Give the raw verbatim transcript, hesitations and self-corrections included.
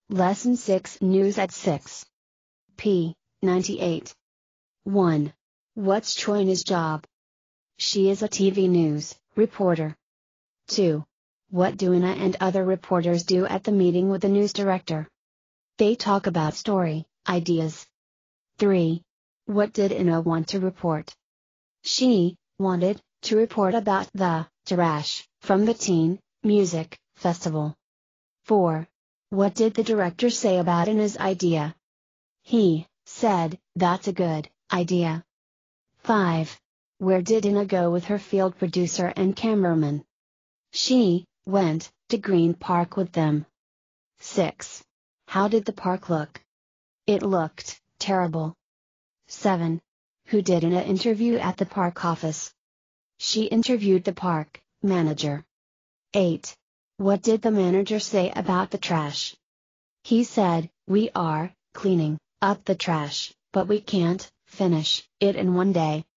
Lesson six News at six. P. ninety-eight. one. What's Choina's job? She is a T V news reporter. two. What do Ina and other reporters do at the meeting with the news director? They talk about story, ideas. three. What did Ina want to report? She wanted to report about the trash from the teen music festival. four. What did the director say about Ina's idea? He said, "That's a good idea." five. Where did Ina go with her field producer and cameraman? She went to Green Park with them. six. How did the park look? It looked terrible. seven. Who did Ina interview at the park office? She interviewed the park manager. eight. What did the manager say about the trash? He said, "We are cleaning up the trash, but we can't finish it in one day."